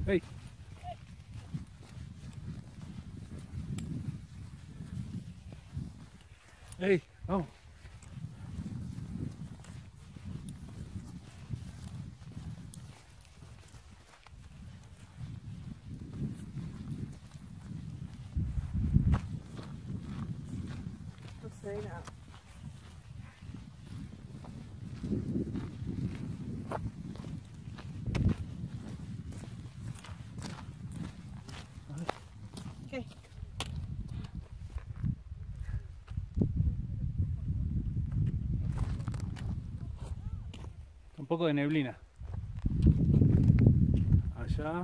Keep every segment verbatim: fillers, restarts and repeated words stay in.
Hey. Hey, vamos. No sé nada. ¿Qué? Un poco de neblina. Allá.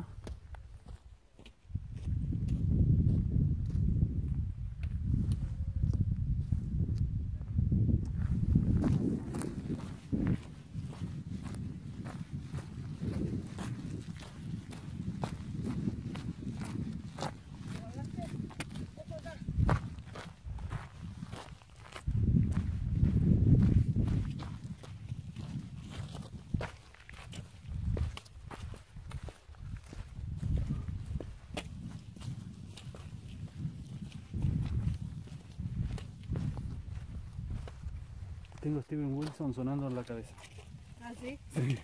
Tengo Steven Wilson sonando en la cabeza. ¿Ah, sí? Sí.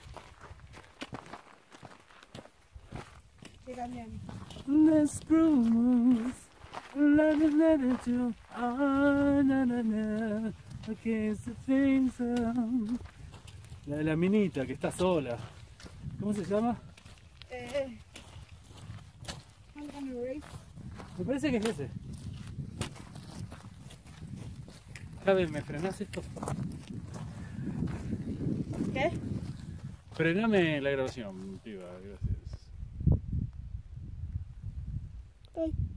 ¿Qué canción? Let's cruise, let it let it do, ah, na na na, against the things, um. La de la minita que está sola. ¿Cómo se llama? Eh. I'm gonna race. Me parece que es ese. Javi, ¿me frenás esto? ¿Qué? Frename la grabación, piba, gracias. Hey.